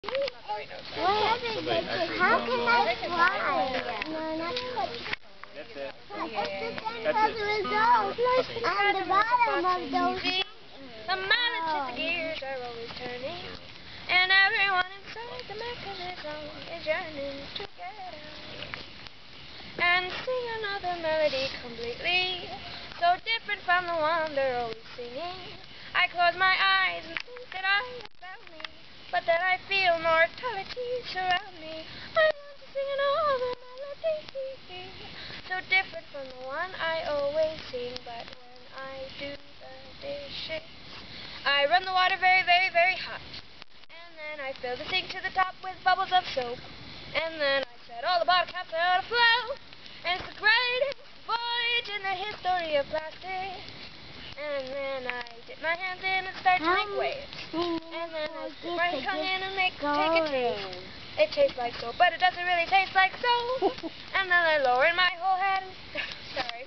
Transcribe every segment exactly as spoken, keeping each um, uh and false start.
How can I fly? No, not That's it. It's the same result on the bottom of those. The mileage the gears are always turning, and everyone inside the mechanism is yearning to get out and sing another melody completely so different from the one they're always singing. I close my eyes and think that I have found me, but then I feel mortality surround me. I want to sing another melody so different from the one I always sing, but when I do the dishes, I run the water very, very, very hot, and then I fill the sink to the top with bubbles of soap, and then I set all the bottle caps out afloat, and it's the greatest voyage in the history of plastic. And then I dip my hands in and start to make waves, and then I stick my tongue in and make take a taste. It tastes like soap, but it doesn't really taste like soap. And then I lower in my whole head and sorry.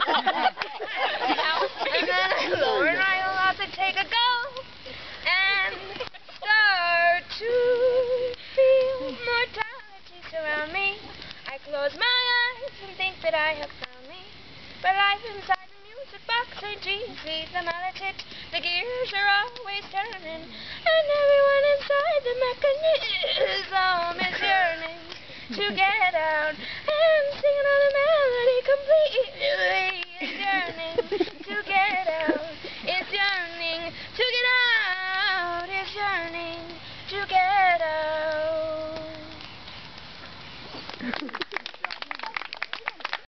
And then I lower in my whole house and take a go, and start to feel mortality surround me. I close my eyes and think that I have found me, but life inside the music box ain't easy. The mallet hit, the gears are always turning, and everyone inside the mechanism is yearning to get out and sing another melody completely.